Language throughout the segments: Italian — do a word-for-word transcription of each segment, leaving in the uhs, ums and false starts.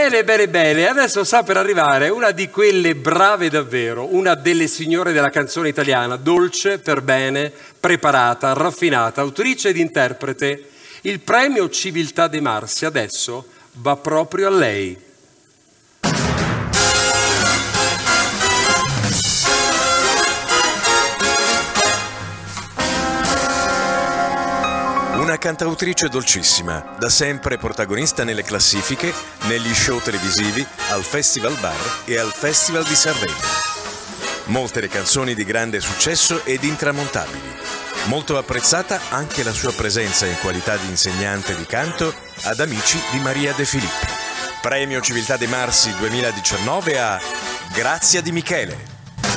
Bene, bene, bene. Adesso sta per arrivare una di quelle brave davvero, una delle signore della canzone italiana, dolce, per bene, preparata, raffinata, autrice ed interprete. Il premio Civiltà dei Marsi adesso va proprio a lei. Una cantautrice dolcissima, da sempre protagonista nelle classifiche, negli show televisivi, al Festival Bar e al Festival di Sanremo. Molte le canzoni di grande successo ed intramontabili. Molto apprezzata anche la sua presenza in qualità di insegnante di canto ad Amici di Maria De Filippi. Premio Civiltà dei Marsi duemiladiciannove a Grazia Di Michele.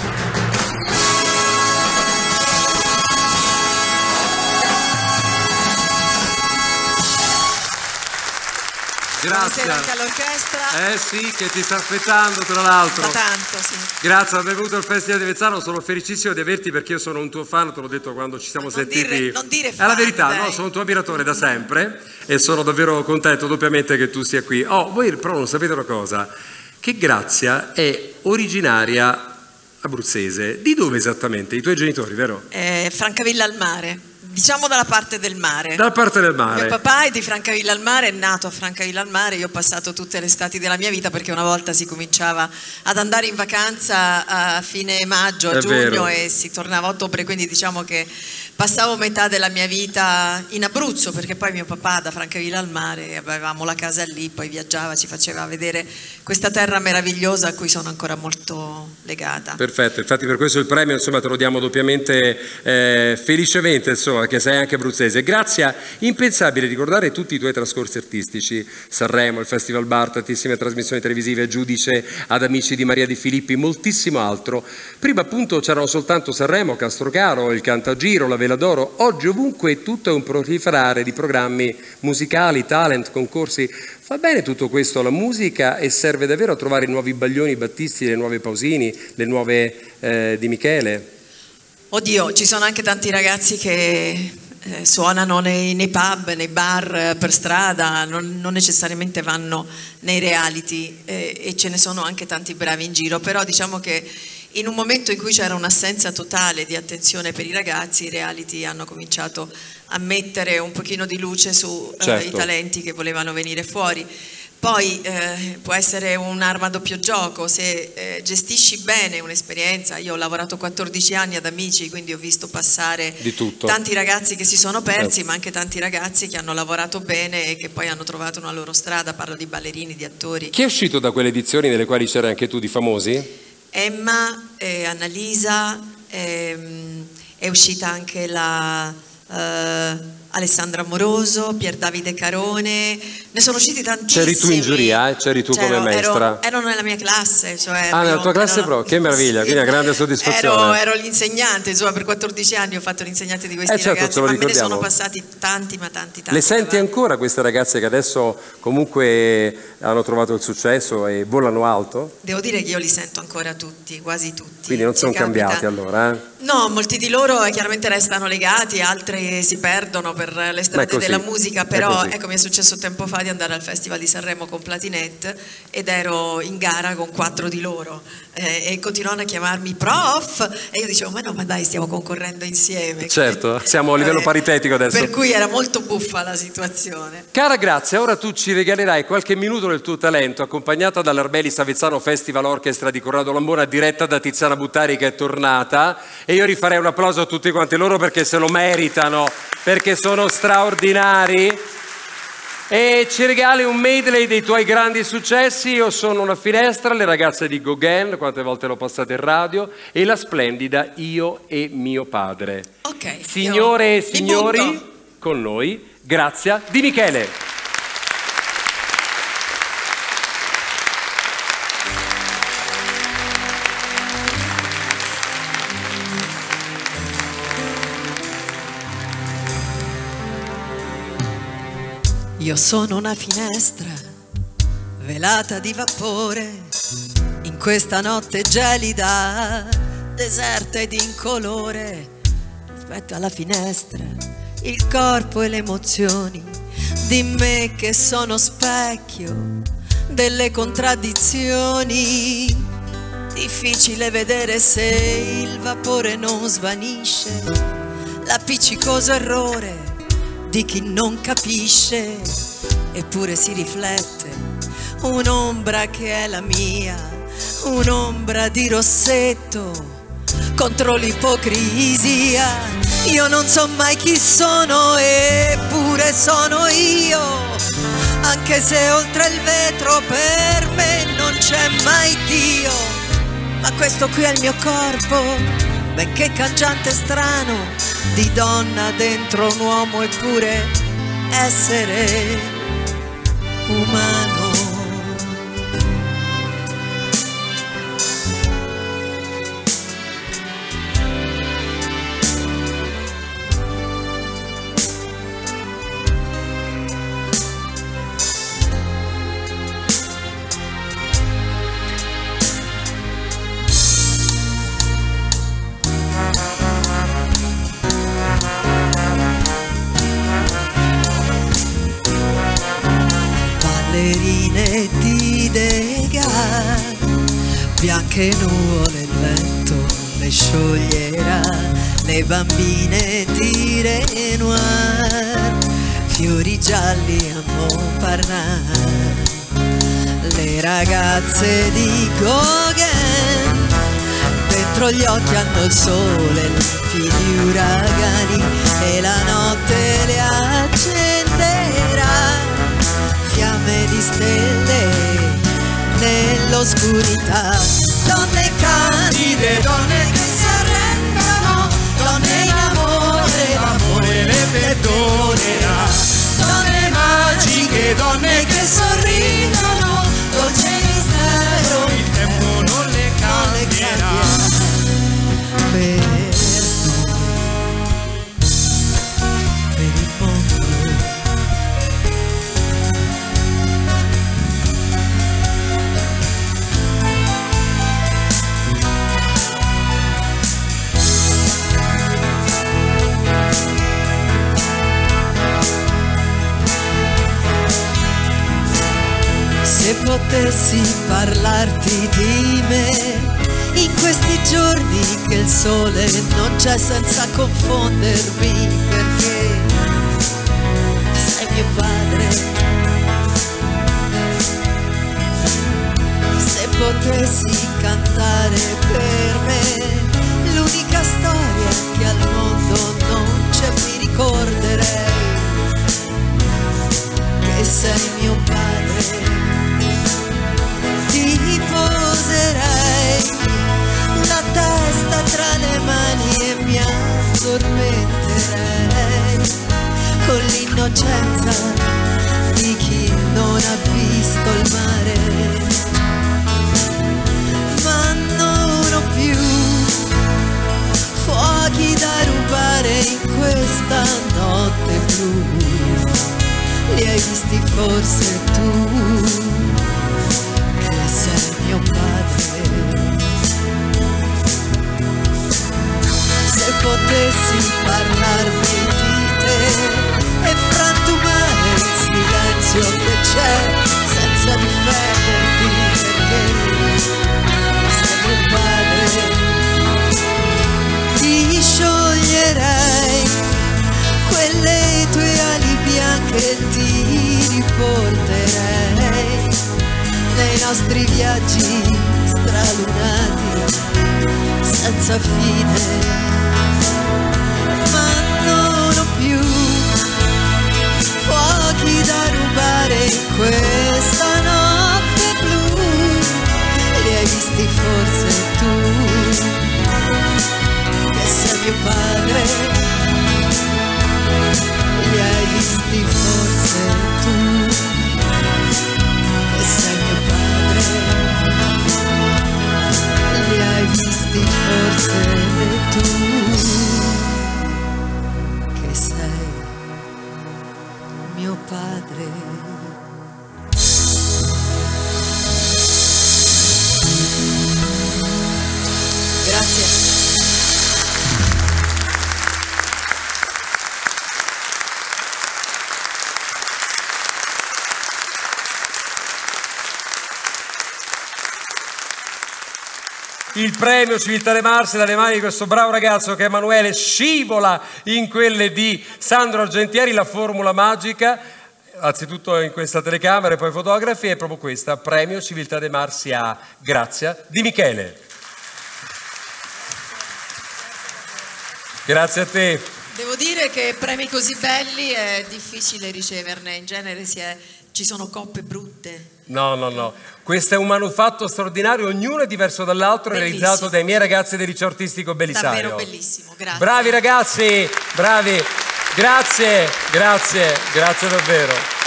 Grazie. Buonasera anche all'orchestra. Eh sì, che ti sta aspettando tra l'altro. Da tanto, sì. Grazie, benvenuto al Festival di Avezzano, sono felicissimo di averti perché io sono un tuo fan, te l'ho detto quando ci siamo non sentiti. Dire, non dire fan, è la verità, dai. no? Sono un tuo ammiratore da sempre e sono davvero contento doppiamente che tu sia qui. Oh, voi però non sapete una cosa, che Grazia è originaria abruzzese. Di dove esattamente? I tuoi genitori, vero? Eh, Francavilla al Mare. Diciamo dalla parte del mare. Dalla parte del mare. Mio papà è di Francavilla al Mare, è nato a Francavilla al Mare. Io ho passato tutte le estati della mia vita perché una volta si cominciava ad andare in vacanza a fine maggio, a È giugno vero. e si tornava a ottobre, quindi diciamo che passavo metà della mia vita in Abruzzo perché poi mio papà da Francavilla al Mare, avevamo la casa lì, poi viaggiava, ci faceva vedere questa terra meravigliosa a cui sono ancora molto legata. Perfetto, infatti per questo il premio insomma te lo diamo doppiamente eh, felicemente insomma che sei anche abruzzese. Grazia, impensabile ricordare tutti i tuoi trascorsi artistici, Sanremo, il Festival Bar, tantissime trasmissioni televisive, giudice ad Amici di Maria Di Filippi, moltissimo altro. Prima appunto c'erano soltanto Sanremo, Castrocaro, il Cantagiro, la Vela d'Oro, oggi ovunque tutto è un proliferare di programmi musicali, talent, concorsi. Fa bene tutto questo alla musica e serve davvero a trovare i nuovi Baglioni Battisti, le nuove Pausini, le nuove eh, Di Michele? Oddio, ci sono anche tanti ragazzi che eh, suonano nei, nei pub, nei bar, eh, per strada, non, non necessariamente vanno nei reality eh, e ce ne sono anche tanti bravi in giro, però diciamo che in un momento in cui c'era un'assenza totale di attenzione per i ragazzi, i reality hanno cominciato a mettere un pochino di luce su eh, Certo. i talenti che volevano venire fuori. Poi eh, può essere un'arma a doppio gioco, se eh, gestisci bene un'esperienza. Io ho lavorato quattordici anni ad Amici, quindi ho visto passare Di tutto. tanti ragazzi che si sono persi, Certo. ma anche tanti ragazzi che hanno lavorato bene e che poi hanno trovato una loro strada. Parlo di ballerini, di attori. Chi è uscito da quelle edizioni nelle quali c'era anche tu di famosi? Emma, eh, Annalisa, ehm, è uscita anche la eh, Alessandra Amoroso, Pier Davide Carone, ne sono usciti tantissimi. C'eri tu in giuria, eh? C'eri tu C'ero- come maestra? Ero, ero nella mia classe. Cioè Ah, nella io- tua classe ero- proprio? Che meraviglia, quindi una grande soddisfazione. Ero, ero l'insegnante, insomma per quattordici anni ho fatto l'insegnante di questi Eh, certo, ragazzi, ce lo ma me ne ricordiamo. sono passati tanti, ma tanti, tanti. Le senti davanti. ancora queste ragazze che adesso comunque hanno trovato il successo e volano alto? Devo dire che io li sento ancora tutti, quasi tutti. Quindi non Mi sono capita- cambiati allora, eh? No, molti di loro eh, chiaramente restano legati, altri si perdono per le Ma è strade così, della musica, è però così. ecco mi è successo tempo fa di andare al Festival di Sanremo con Platinette ed ero in gara con quattro di loro eh, e continuavano a chiamarmi prof e io dicevo ma no, ma dai, stiamo concorrendo insieme. Certo, siamo a livello Eh, paritetico adesso. Per cui era molto buffa la situazione. Cara Grazia, ora tu ci regalerai qualche minuto del tuo talento, accompagnata dall'Arbelis Avezzano Festival Orchestra di Corrado Lambona, diretta da Tiziana Buttari che è tornata, e io rifarei un applauso a tutti quanti loro perché se lo meritano, perché sono straordinari. E ci regali un medley dei tuoi grandi successi. Io sono una finestra, le ragazze di Gauguin, quante volte l'ho passata in radio, e la splendida Io e mio padre. Ok. Signore e io mi signori, butto. con noi Grazia Di Michele. Io sono una finestra velata di vapore in questa notte gelida, deserta ed incolore. Aspetto alla finestra il corpo e le emozioni di me che sono specchio delle contraddizioni, difficile vedere se il vapore non svanisce, l'appiccicoso errore di chi non capisce, eppure si riflette un'ombra che è la mia, un'ombra di rossetto contro l'ipocrisia. Io non so mai chi sono, eppure sono io, anche se oltre il vetro per me non c'è mai Dio. Ma questo qui è il mio corpo, benché cangiante e strano, di donna dentro un uomo, eppure essere umano. Ballerine di Degas, bianche nuvole il vento le scioglierà, le bambine di Renoir, fiori gialli a Montparnasse, le ragazze di Gauguin, dentro gli occhi hanno il sole, limpidi uragani, e la notte le accenderà, fiamme di stelle nell'oscurità. Donne candide, donne che si arrendono, donne in amore, l'amore le perdonerà. Donne magiche, donne che sorridono, dolce mistero, il tempo non le cambierà. Per noi, per il mondo. Se potessi parlarti di me in questi giorni che il sole non c'è, senza confondermi, perché sei mio padre. Se potessi cantare per me l'unica storia che al mondo non c'è, mi ricorderei che sei mio padre. Ti poserei la testa tra le mani e mi addormenterei con l'innocenza di chi non ha visto il mare. Ma non ho più fuochi da rubare in questa notte blu. Li hai visti forse tu, sei mio padre. Se potessi parlarmi di te e frantumare il silenzio che c'è, senza difenderti, perché sei mio padre, ti scioglierei quelle tue ali bianche e ti riporterei nei nostri viaggi stralunati senza fine. Ma non ho più fuochi da rubare in questa notte blu. Li hai visti forse tu, che sei mio padre. Li hai visti forse tu, che sei mio padre. Li hai visti forse tu, che sei mio padre. il premio Civiltà dei Mars dalle mani di questo bravo ragazzo che è Emanuele, scivola in quelle di Sandro Argentieri. La formula magica, anzitutto in questa telecamera e poi fotografi, è proprio questa: premio Civiltà dei Mars a Grazia di Michele. Grazie a te. Devo dire che premi così belli è difficile riceverne, in genere si è, ci sono coppe brutte. No, no, no. Questo è un manufatto straordinario, ognuno è diverso dall'altro, realizzato dai miei ragazzi del liceo artistico Belisario. Davvero bellissimo, grazie. Bravi ragazzi, bravi. Grazie, grazie, grazie davvero.